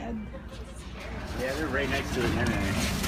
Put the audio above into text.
bed. Yeah, they're right next to the internet.